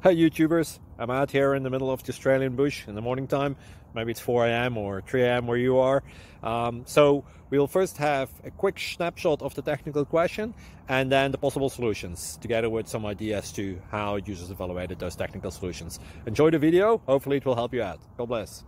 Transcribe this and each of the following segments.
Hi YouTubers, I'm out here in the middle of the Australian bush in the morning time. Maybe it's 4 a.m. or 3 a.m. where you are. So we'll first have a quick snapshot of the technical question and then the possible solutions, together with some ideas to how users evaluated those technical solutions. Enjoy the video, hopefully it will help you out. God bless.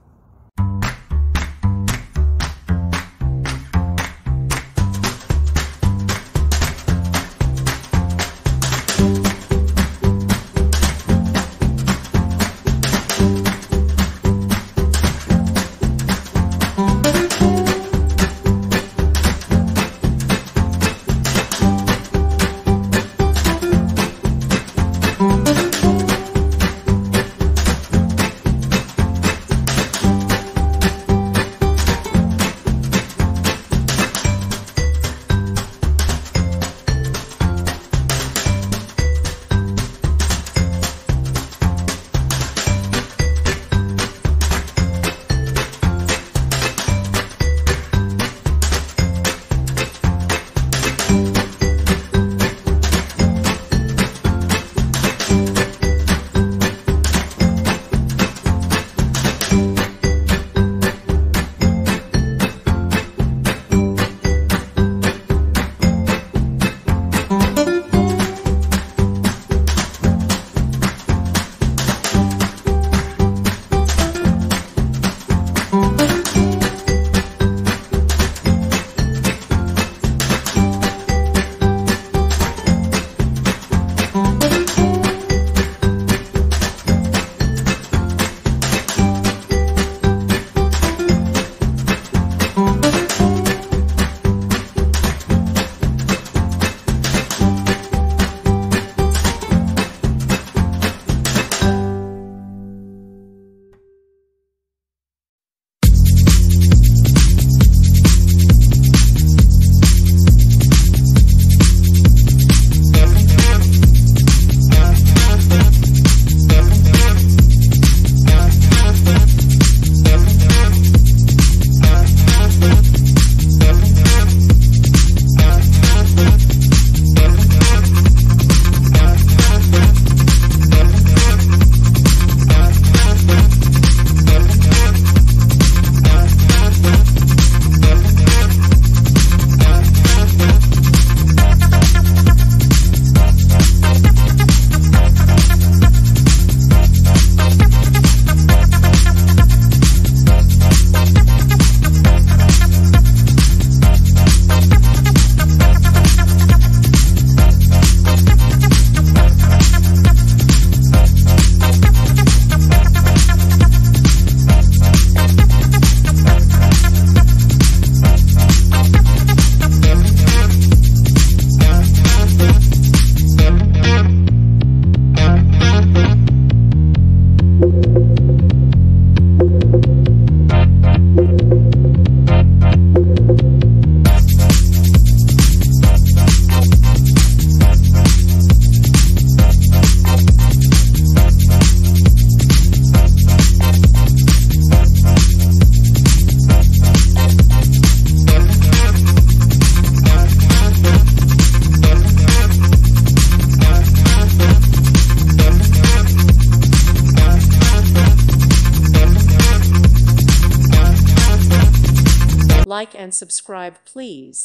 Like and subscribe, please.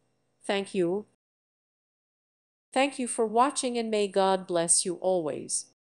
Thank you. Thank you for watching, and may God bless you always.